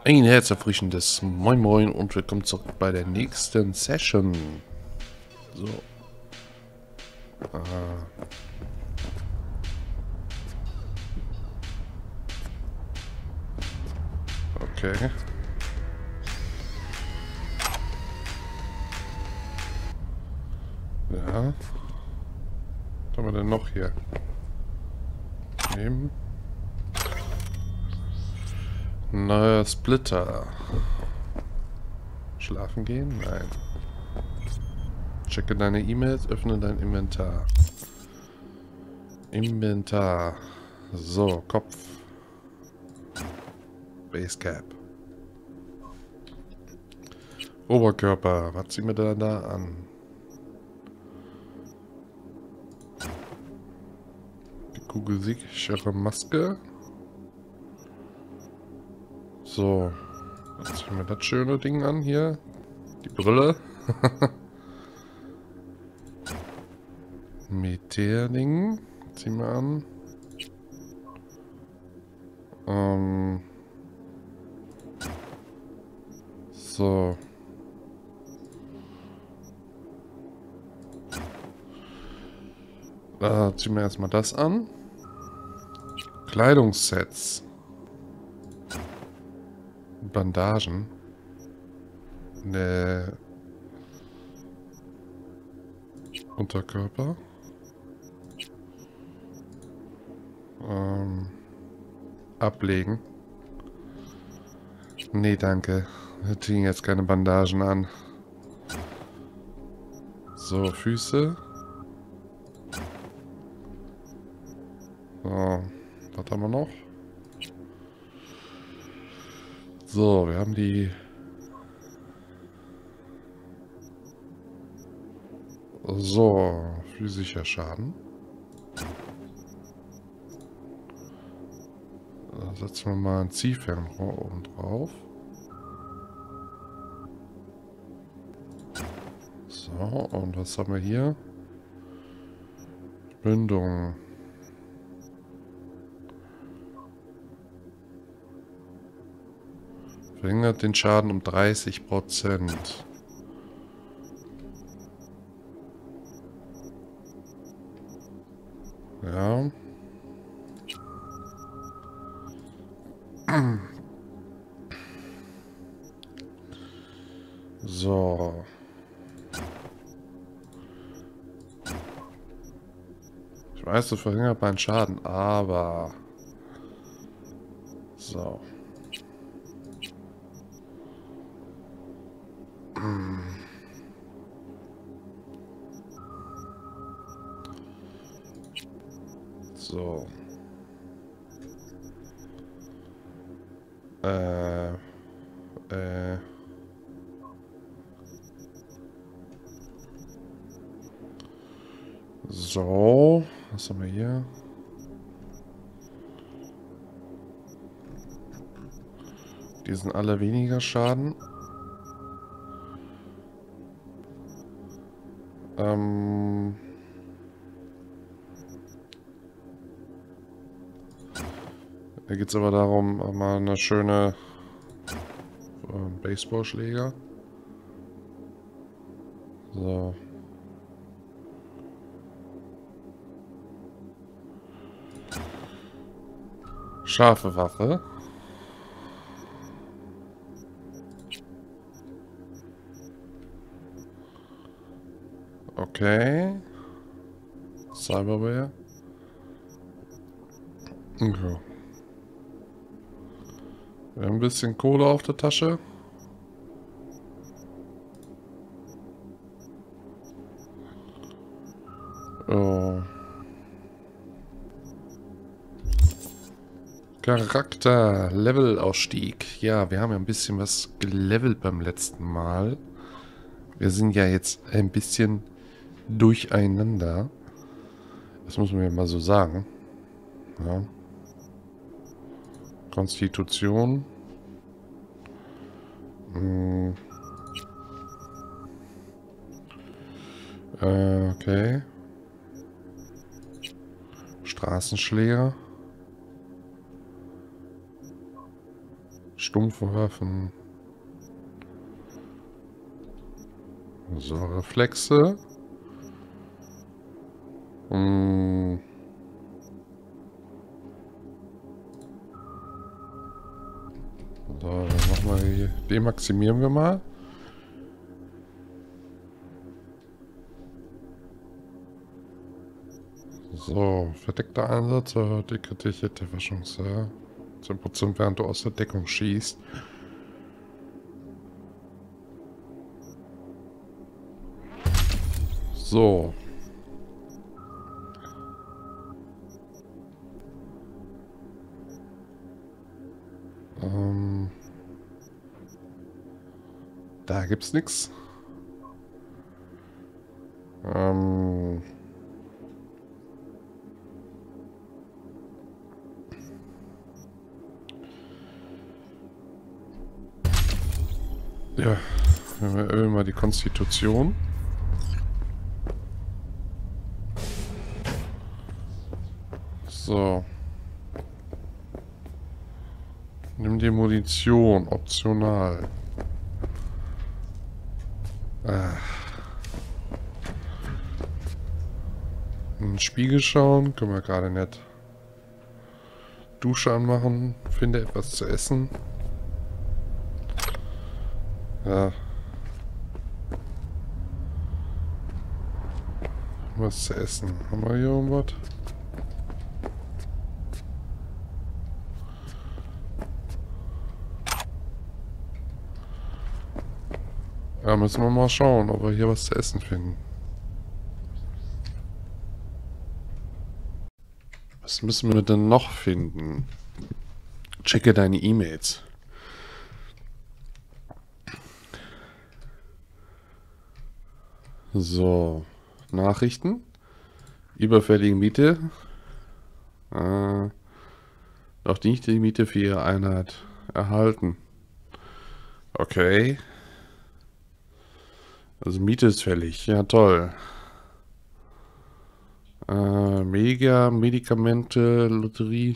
Ein herzerfrischendes Moin Moin und willkommen zurück bei der nächsten Session. So. Okay. Ja. Was haben wir denn noch hier? Nehmen. Neuer Splitter. Schlafen gehen? Nein. Checke deine E-Mails, öffne dein Inventar. Inventar. So, Kopf. Basecap. Oberkörper. Was ziehen wir da an? Die kugelsichere Maske. So. Jetzt ziehen wir das schöne Ding an hier. Die Brille. Meteor-Ding. Ziehen wir an. So. Da ziehen wir erstmal das an. Kleidungssets. Bandagen. Ne. Unterkörper. Ablegen. Nee, danke. Wir ziehen jetzt keine Bandagen an. So, Füße. So, was haben wir noch? So, wir haben die... So, physischer Schaden. Da setzen wir mal ein Ziehfernrohr oben drauf. So, und was haben wir hier? Mündung. Verringert den Schaden um 30%. Ja. So. Ich weiß, das verringert meinen Schaden, aber... So. So. So. Was haben wir hier? Die sind alle weniger Schaden. Da geht es aber darum, mal eine schöne Baseballschläger. So. Scharfe Waffe. Okay. Cyberware. Okay. Wir haben ein bisschen Kohle auf der Tasche. Oh. Charakter, Levelausstieg. Ja, wir haben ja ein bisschen was gelevelt beim letzten Mal. Wir sind ja jetzt ein bisschen durcheinander. Das muss man ja mal so sagen. Ja. Konstitution. Okay. Straßenschläger. stumpfe Waffen. So, Reflexe. So, dann machen wir hier, demaximieren wir mal. So, verdeckter Einsatz, dekretierte Verwachungschance. 10% während du aus der Deckung schießt. So. Da gibt's nichts. Ja, wir erhöhen mal die Konstitution. So. Nimm die Munition, optional. In den Spiegel schauen, können wir gerade nicht. Dusche anmachen, finde etwas zu essen. Ja. Was zu essen. Haben wir hier irgendwas? Ja, müssen wir mal schauen, ob wir hier was zu essen finden. Was müssen wir denn noch finden? Checke deine E-Mails. So, Nachrichten. Überfällige Miete. Noch nicht die Miete für Ihre Einheit erhalten. Okay. Also Miete ist fällig. Ja, toll. Medikamente, Lotterie.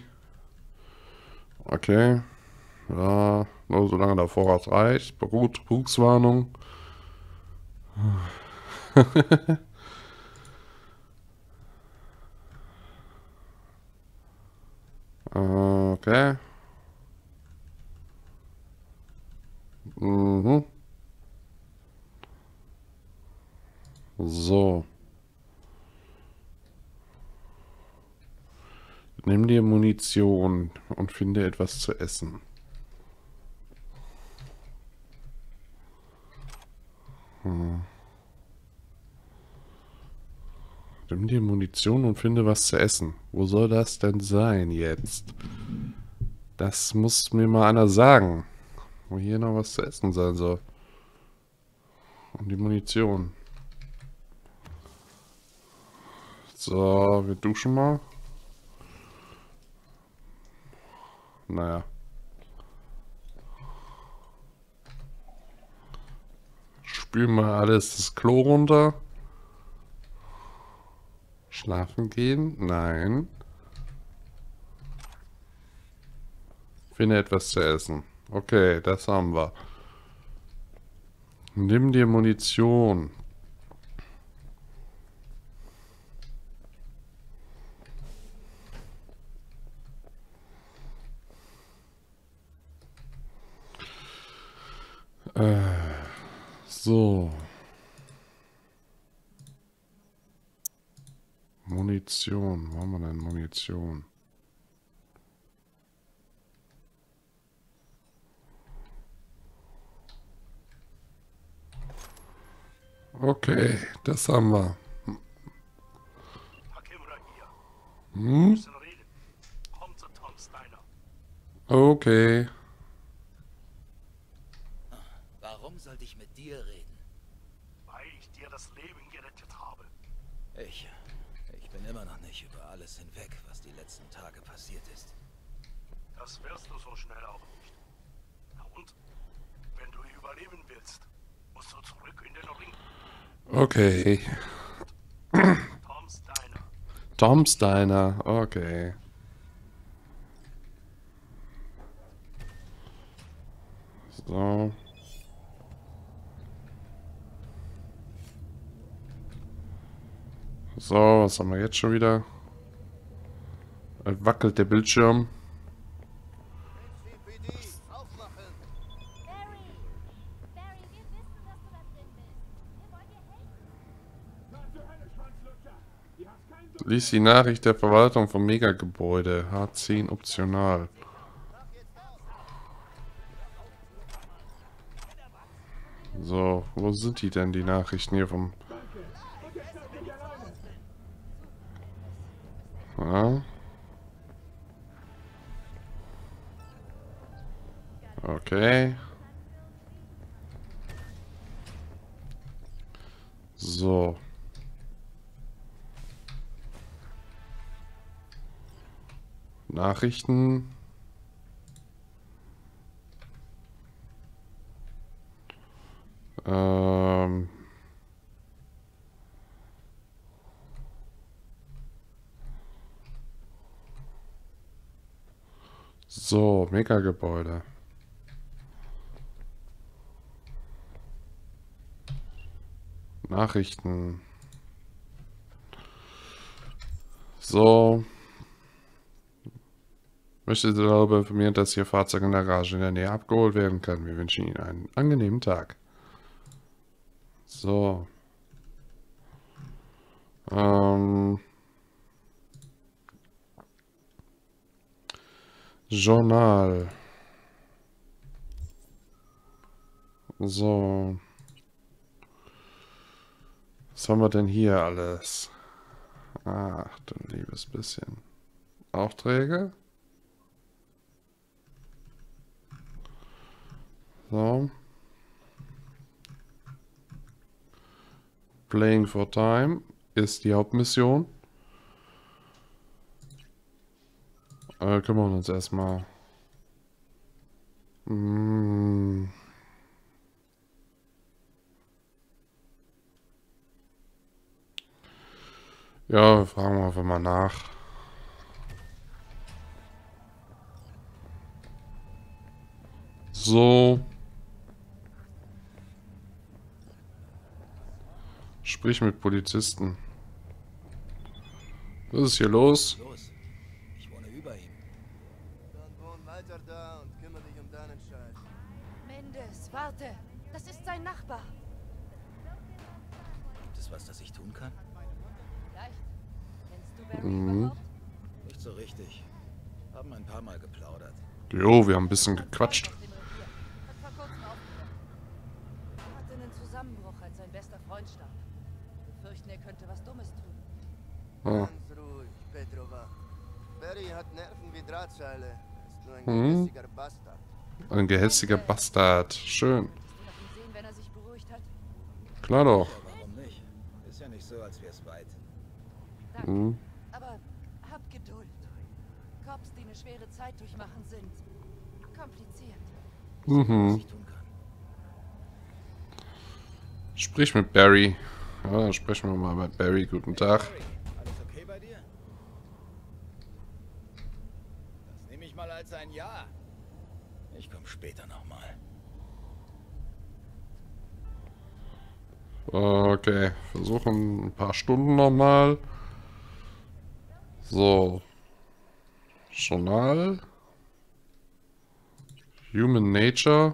Okay. Ja, nur solange der Vorrat reicht. Betrugswarnung. Okay. Mhm. So. Nimm dir Munition und finde etwas zu essen. Nimm dir Munition und finde was zu essen. Wo soll das denn sein jetzt? Das muss mir mal einer sagen. Wo hier noch was zu essen sein soll. Und die Munition. So, wir duschen mal. Naja. Spülen mal alles das Klo runter. Schlafen gehen? Nein. Finde etwas zu essen. Okay, das haben wir. Nimm dir Munition. So. Munition. Wo haben wir denn Munition? Okay, das haben wir. Hm? Okay. Warum sollte ich mit dir reden? Weil ich dir das Leben gerettet habe. Ich bin immer noch nicht über alles hinweg, was die letzten Tage passiert ist. Das wirst du so schnell auch nicht. Na und? Wenn du überleben willst, musst du zurück in den Ring. Okay. Tom Steiner. Tom Steiner. Okay. So. So, was haben wir jetzt schon wieder? Wackelt der Bildschirm. Lies die Nachricht der Verwaltung vom Megagebäude. H10 optional. So, wo sind die denn, die Nachrichten hier vom... Ja. Okay. So. Nachrichten. So, Megagebäude. Nachrichten. So. Möchte Sie darüber informieren, dass Ihr Fahrzeug in der Garage in der Nähe abgeholt werden kann. Wir wünschen Ihnen einen angenehmen Tag. So. Journal. So. Was haben wir denn hier alles? Ach, du liebes bisschen. Aufträge. So. Playing for Time ist die Hauptmission. Kümmern wir uns erstmal. Ja, fragen wir einfach mal nach. So. Sprich mit Polizisten. Was ist hier los? Los. Ich wohne über ihm. Dann wohn weiter da und kümmere dich um deinen Scheiß. Mendes, warte. Das ist sein Nachbar. Gibt es was, das ich tun kann? Vielleicht. Kennst du Barry überhaupt? Nicht so richtig. Haben ein paar Mal geplaudert. Jo, wir haben ein bisschen gequatscht. Aus dem Revier. Hat vor kurzem aufgehört. Er hatte einen Zusammenbruch, als sein bester Freund starb. Wir fürchten, er könnte was Dummes tun. Ah. Ganz ruhig, Petrova. Barry hat Nerven wie Drahtseile. Er ist nur ein gehässiger Bastard. Ein gehässiger Bastard. Schön. Willst du nach ihm sehen, wenn er sich beruhigt hat? Klar doch. Ja, warum nicht? Ist ja nicht so, als wäre es weit. Danke. Aber hab Geduld. Cops, die eine schwere Zeit durchmachen, sind kompliziert. Was ich tun kann. Sprich mit Barry. Ja, dann sprechen wir mal mit Barry. Guten Tag. Barry, alles okay bei dir? Das nehme ich mal als ein Ja. Ich komme später nochmal. Okay, versuchen ein paar Stunden nochmal. So. Journal. Human Nature.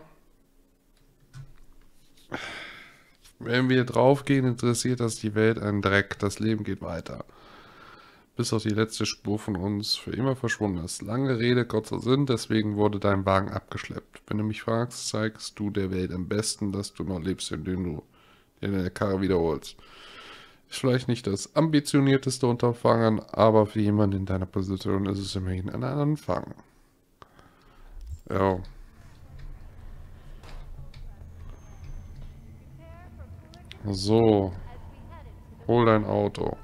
Wenn wir draufgehen, interessiert das die Welt einen Dreck. Das Leben geht weiter. Bis auf die letzte Spur von uns für immer verschwunden ist. Lange Rede, kurzer Sinn, deswegen wurde dein Wagen abgeschleppt. Wenn du mich fragst, zeigst du der Welt am besten, dass du noch lebst, indem du deine Karre wiederholst. Ist vielleicht nicht das ambitionierteste Unterfangen, aber für jemanden in deiner Position ist es immerhin ein Anfang. Ja. So. Hol dein Auto.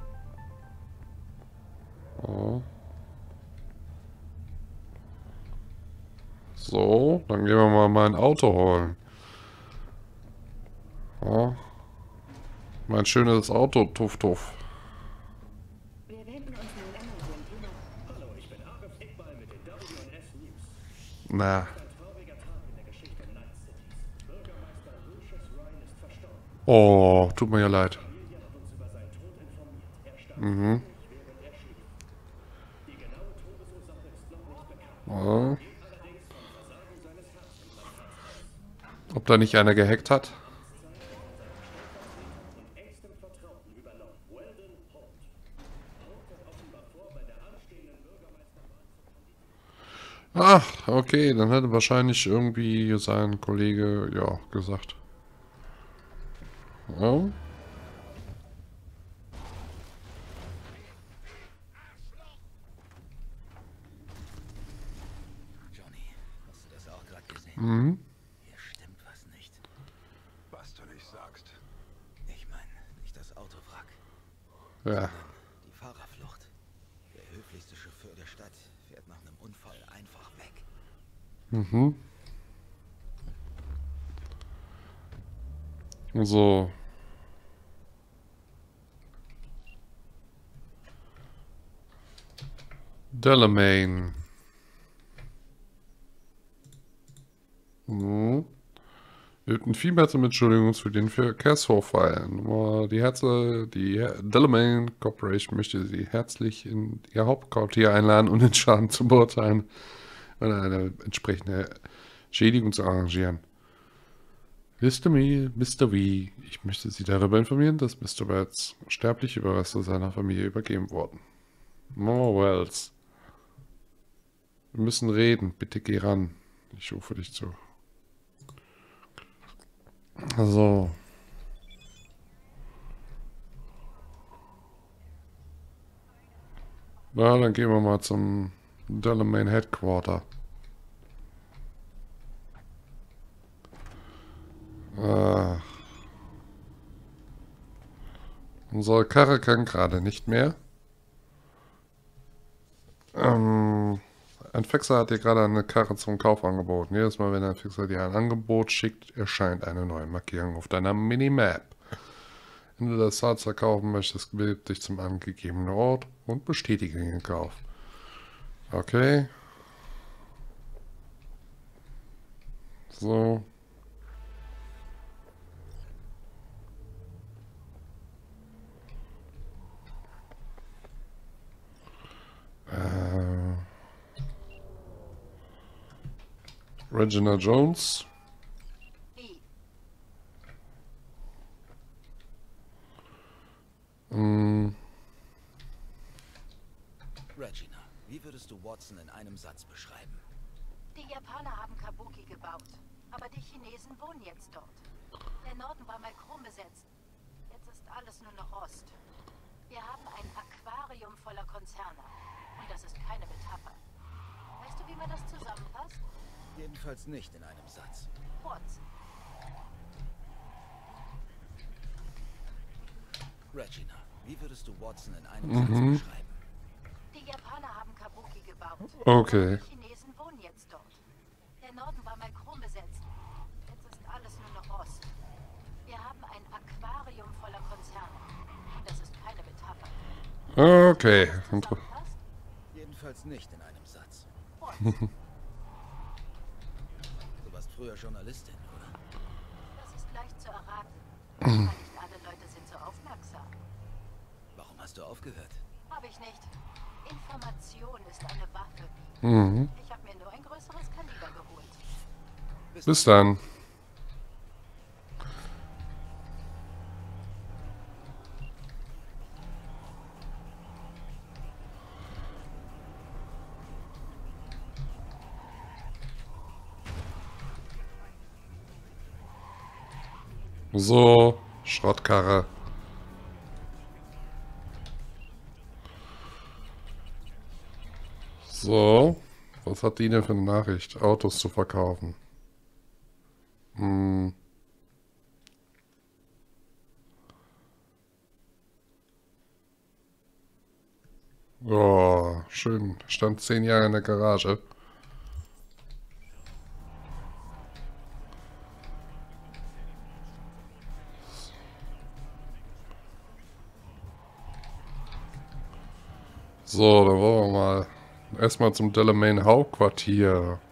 Oh. So, dann gehen wir mal mein Auto holen. Oh. Mein schönes Auto, Tuff Tuff. Wir wenden uns nun Emerson Thema. Hallo, ich bin Arif Iqbal mit den W&S News. Na, Ein trauriger Tag in der Geschichte Night City. Oh, tut mir ja leid. Mhm. Ja. Ob da nicht einer gehackt hat? Ach, okay, dann hätte wahrscheinlich irgendwie sein Kollege, ja, gesagt. Ja. Johnny, hast du das auch gerade gesehen? Mhm. Hier stimmt was nicht. Was du nicht sagst. Ich meine, nicht das Autowrack. Ja. Die Fahrerflucht. Der höflichste Chauffeur der Stadt fährt nach einem Unfall einfach weg. Mhm. So. Delamain. Mhm. Wir bitten vielmals um Entschuldigung für den Verkehrsvorfall. Die Delamain Corporation möchte Sie herzlich in Ihr Hauptquartier einladen und den Schaden zu beurteilen und eine entsprechende Schädigung zu arrangieren. Mr. V, ich möchte Sie darüber informieren, dass Mr. Betts sterbliche Überreste seiner Familie übergeben wurden. More Wells. Wir müssen reden. Bitte geh ran. Ich rufe dich zu. So. Na, dann gehen wir mal zum Delamain Headquarter. Unsere Karre kann gerade nicht mehr. Ein Fixer hat dir gerade eine Karre zum Kauf angeboten. Jedes Mal, wenn ein Fixer dir ein Angebot schickt, erscheint eine neue Markierung auf deiner Minimap. Wenn du das Fahrzeug kaufen möchtest, bewege dich zum angegebenen Ort und bestätige den Kauf. Okay. So. Regina Jones. Regina, wie würdest du Watson in einem Satz beschreiben? Die Japaner haben Kabuki gebaut, aber die Chinesen wohnen jetzt dort. Der Norden war mal krumm besetzt. Jetzt ist alles nur noch Rost. Wir haben ein Aquarium voller Konzerne. Und das ist keine Metapher. Weißt du, wie man das zusammenfasst? Jedenfalls nicht in einem Satz. Watson. Regina, wie würdest du Watson in einem Satz beschreiben? Die Japaner haben Kabuki gebaut. Okay. Die Chinesen wohnen jetzt dort. Der Norden war mal krumm besetzt. Jetzt ist alles nur noch Rost. Wir haben ein Aquarium voller Konzerne. Und das ist keine Metapher. Okay. Zusammenfasst? Jedenfalls nicht in einem Satz. Watson. Du warst früher Journalistin, oder? Das ist leicht zu erraten. Aber nicht alle Leute sind so aufmerksam. Warum hast du aufgehört? Habe ich nicht. Information ist eine Waffe. Mhm. Ich habe mir nur ein größeres Kaliber geholt. Bis dann. So, Schrottkarre. So, was hat die denn für eine Nachricht? Autos zu verkaufen. Hm. Oh, schön. Stand 10 Jahre in der Garage. So, dann wollen wir mal erstmal zum Delamain Hauptquartier.